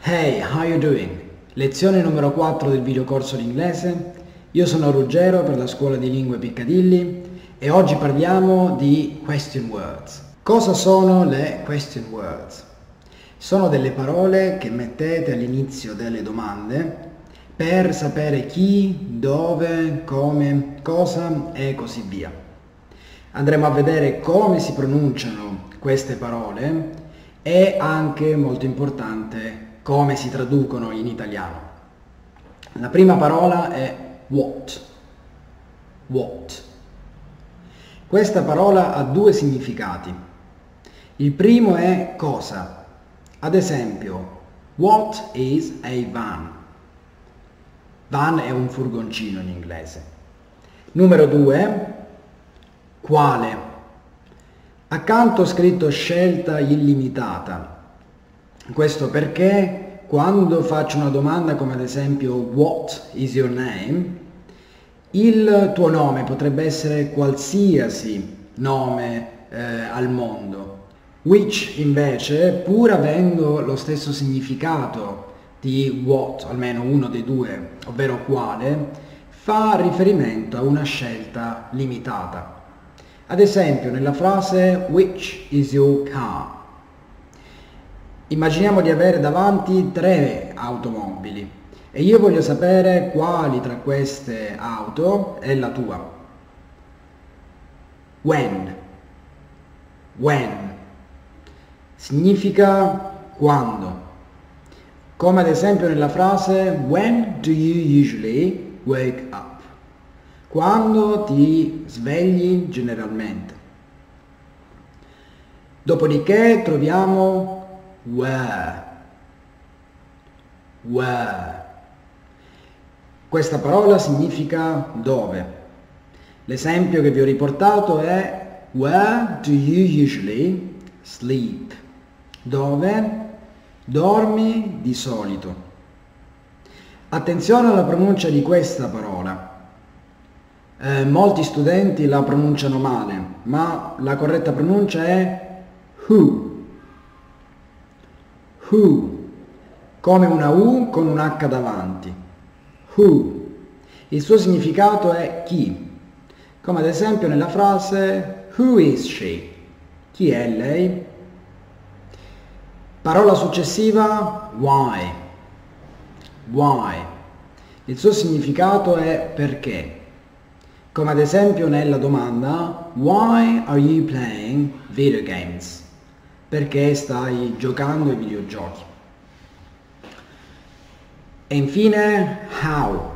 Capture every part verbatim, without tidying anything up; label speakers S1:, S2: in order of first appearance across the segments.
S1: Hey, how you doing? Lezione numero quattro del videocorso di inglese. Io sono Ruggero per la scuola di lingue Piccadilly e oggi parliamo di question words. Cosa sono le question words? Sono delle parole che mettete all'inizio delle domande per sapere chi, dove, come, cosa e così via. Andremo a vedere come si pronunciano queste parole e anche, molto importante, come si traducono in italiano. La prima parola è what. What. Questa parola ha due significati. Il primo è cosa. Ad esempio, what is a van? Van è un furgoncino in inglese. Numero due, quale. Accanto ho scritto scelta illimitata. Questo perché quando faccio una domanda come ad esempio what is your name, il tuo nome potrebbe essere qualsiasi nome eh, al mondo. Which invece, pur avendo lo stesso significato di what, almeno uno dei due, ovvero quale, fa riferimento a una scelta limitata. Ad esempio nella frase which is your car? Immaginiamo di avere davanti tre automobili e io voglio sapere quali tra queste auto è la tua. When. When. Significa quando. Come ad esempio nella frase when do you usually wake up? Quando ti svegli generalmente. Dopodiché troviamo where. Where. Questa parola significa dove. L'esempio che vi ho riportato è where do you usually sleep? Dove dormi di solito. Attenzione alla pronuncia di questa parola. Eh, molti studenti la pronunciano male, ma la corretta pronuncia è who. Who, come una U con un H davanti. Who. Il suo significato è chi, come ad esempio nella frase who is she? Chi è lei? Parola successiva why. Why. Il suo significato è perché. Come ad esempio nella domanda why are you playing video games? Perché stai giocando ai videogiochi. E infine how.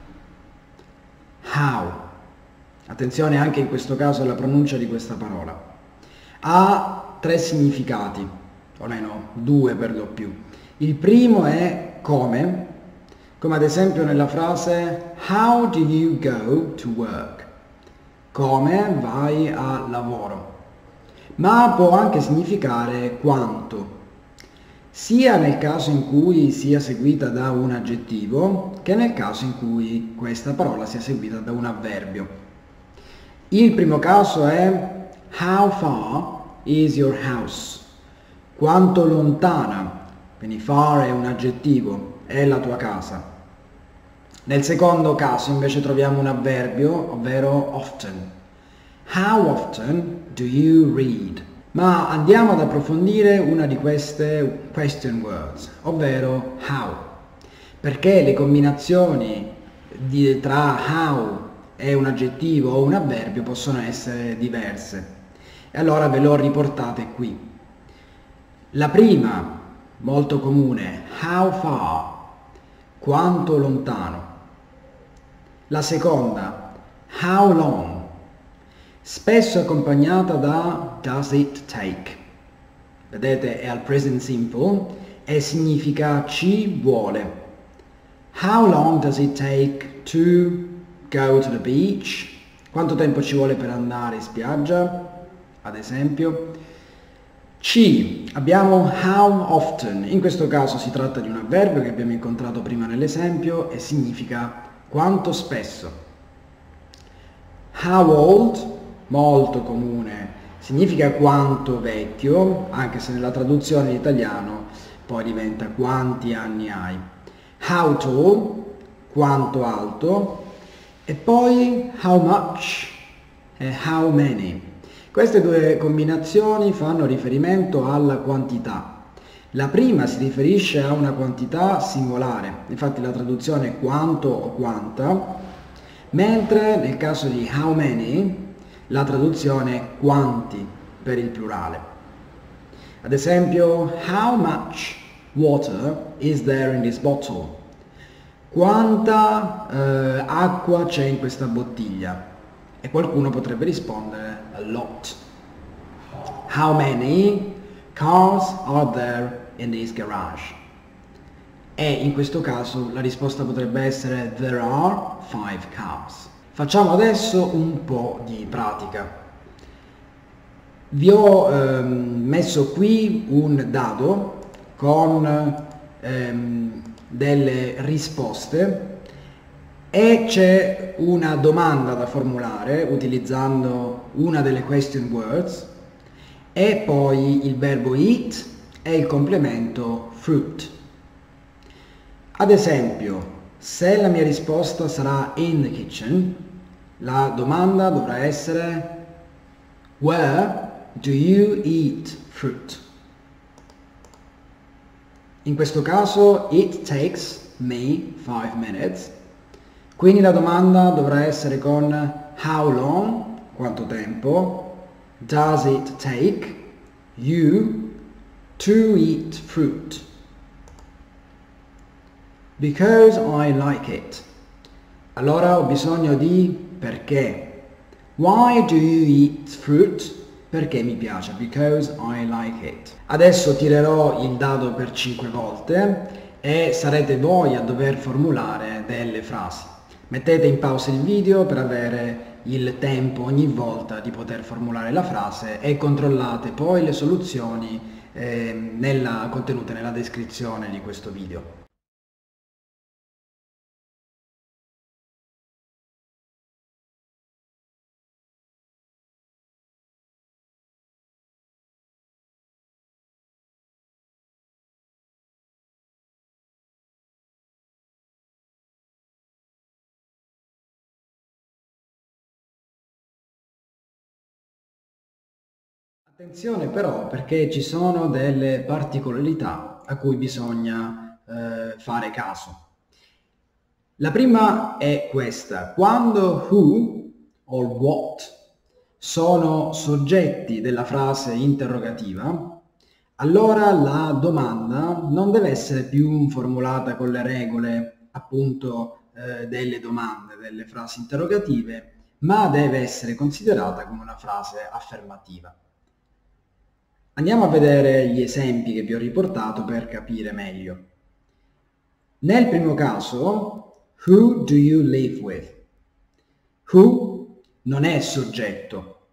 S1: How. Attenzione anche in questo caso alla pronuncia di questa parola. Ha tre significati, o almeno due per lo più. Il primo è come. Come ad esempio nella frase how do you go to work? Come vai a lavoro? Ma può anche significare quanto, sia nel caso in cui sia seguita da un aggettivo che nel caso in cui questa parola sia seguita da un avverbio. Il primo caso è how far is your house? Quanto lontana, quindi far è un aggettivo, è la tua casa. Nel secondo caso invece troviamo un avverbio, ovvero often. How often do you read? Ma andiamo ad approfondire una di queste question words, ovvero how. Perché le combinazioni di, tra how e un aggettivo o un avverbio possono essere diverse. E allora ve le ho riportate qui. La prima, molto comune, how far? Quanto lontano. La seconda, how long? Spesso accompagnata da does it take. Vedete, è al present simple e significa ci vuole. How long does it take to go to the beach? Quanto tempo ci vuole per andare in spiaggia? Ad esempio. Ci, abbiamo how often. In questo caso si tratta di un avverbio che abbiamo incontrato prima nell'esempio e significa quanto spesso. How old? Molto comune, significa quanto vecchio, anche se nella traduzione in italiano poi diventa quanti anni hai. How tall, quanto alto, e poi how much e how many. Queste due combinazioni fanno riferimento alla quantità. La prima si riferisce a una quantità singolare, infatti la traduzione è quanto o quanta, mentre nel caso di how many la traduzione è quanti per il plurale. Ad esempio, how much water is there in this bottle? Quanta eh, acqua c'è in questa bottiglia? E qualcuno potrebbe rispondere a lot. How many cars are there in this garage? E in questo caso la risposta potrebbe essere there are five cars. Facciamo adesso un po' di pratica. Vi ho ehm, messo qui un dado con ehm, delle risposte e c'è una domanda da formulare utilizzando una delle question words e poi il verbo eat e il complemento fruit. Ad esempio, se la mia risposta sarà in the kitchen, la domanda dovrà essere where do you eat fruit? In questo caso it takes me five minutes, quindi la domanda dovrà essere con how long, quanto tempo, does it take you to eat fruit? Because I like it. Allora ho bisogno di perché. Why do you eat fruit? Perché mi piace, because I like it. Adesso tirerò il dado per cinque volte e sarete voi a dover formulare delle frasi. Mettete in pausa il video per avere il tempo ogni volta di poter formulare la frase e controllate poi le soluzioni eh, nella, contenute nella descrizione di questo video. Attenzione però perché ci sono delle particolarità a cui bisogna eh, fare caso. La prima è questa: quando who o what sono soggetti della frase interrogativa, allora la domanda non deve essere più formulata con le regole appunto eh, delle domande, delle frasi interrogative, ma deve essere considerata come una frase affermativa. Andiamo a vedere gli esempi che vi ho riportato per capire meglio. Nel primo caso, who do you live with? Who non è soggetto,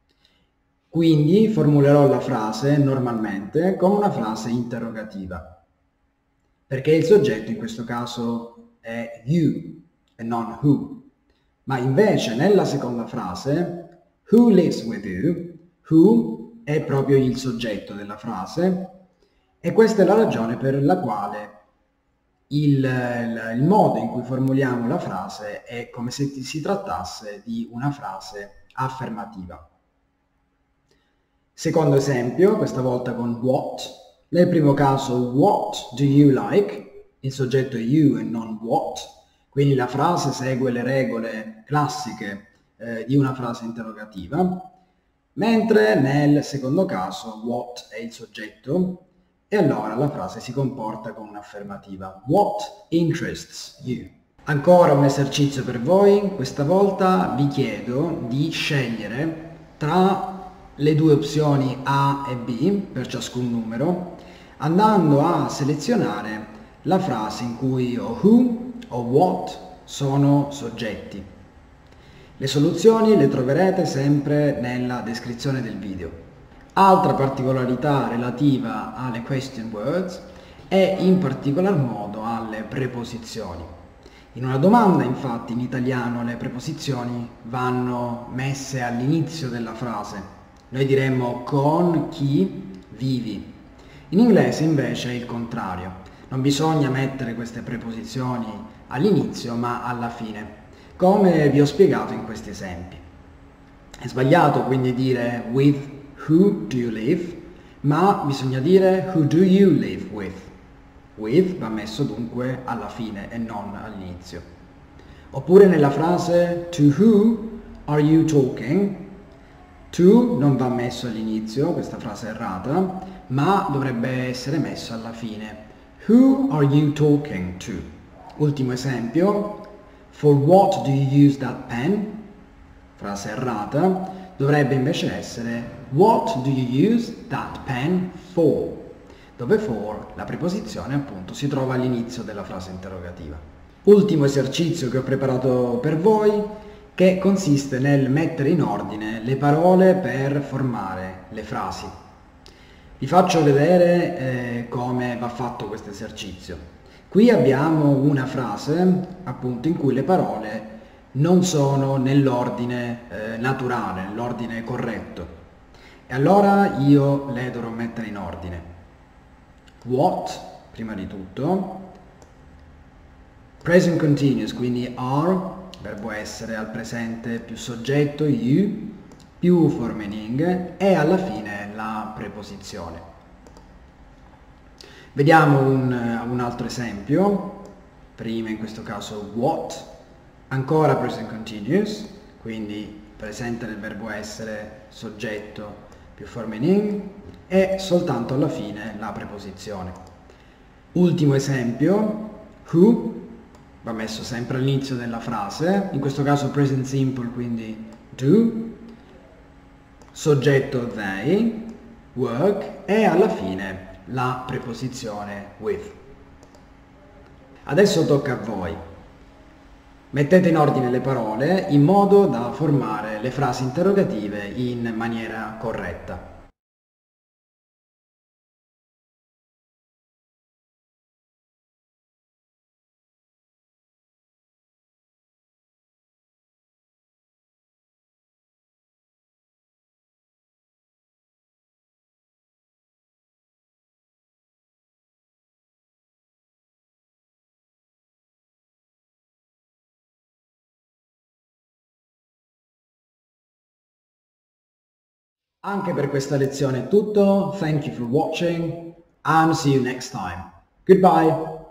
S1: quindi formulerò la frase normalmente come una frase interrogativa, perché il soggetto in questo caso è you e non who. Ma invece nella seconda frase, who lives with you, who è proprio il soggetto della frase e questa è la ragione per la quale il, il, il modo in cui formuliamo la frase è come se si trattasse di una frase affermativa. Secondo esempio, questa volta con what. Nel primo caso what do you like? Il soggetto è you e non what, quindi la frase segue le regole classiche eh, di una frase interrogativa. Mentre nel secondo caso what è il soggetto e allora la frase si comporta come un'affermativa. What interests you? Ancora un esercizio per voi. Questa volta vi chiedo di scegliere tra le due opzioni A e B per ciascun numero, andando a selezionare la frase in cui o who o what sono soggetti. Le soluzioni le troverete sempre nella descrizione del video. Altra particolarità relativa alle question words è in particolar modo alle preposizioni. In una domanda, infatti, in italiano le preposizioni vanno messe all'inizio della frase. Noi diremmo con chi vivi. In inglese invece è il contrario. Non bisogna mettere queste preposizioni all'inizio ma alla fine, come vi ho spiegato in questi esempi. È sbagliato quindi dire with who do you live, ma bisogna dire who do you live with. With va messo dunque alla fine e non all'inizio. Oppure nella frase to who are you talking? To non va messo all'inizio, questa frase è errata, ma dovrebbe essere messo alla fine. Who are you talking to? Ultimo esempio. For what do you use that pen? Frase errata. Dovrebbe invece essere what do you use that pen for? Dove for, la preposizione appunto, si trova all'inizio della frase interrogativa. Ultimo esercizio che ho preparato per voi, che consiste nel mettere in ordine le parole per formare le frasi. Vi faccio vedere eh, come va fatto questo esercizio. Qui abbiamo una frase appunto in cui le parole non sono nell'ordine eh, naturale, nell'ordine corretto. E allora io le dovrò mettere in ordine. What, prima di tutto. Present continuous, quindi are, verbo essere al presente più soggetto, you, più forma in ing e alla fine la preposizione. Vediamo un, un altro esempio. Prima in questo caso what. Ancora present continuous, quindi presente del verbo essere, soggetto più forma in ing e soltanto alla fine la preposizione. Ultimo esempio, who, va messo sempre all'inizio della frase, in questo caso present simple, quindi do, soggetto they, work e alla fine la preposizione with. Adesso tocca a voi. Mettete in ordine le parole in modo da formare le frasi interrogative in maniera corretta. Anche per questa lezione è tutto. Thank you for watching and see you next time. Goodbye!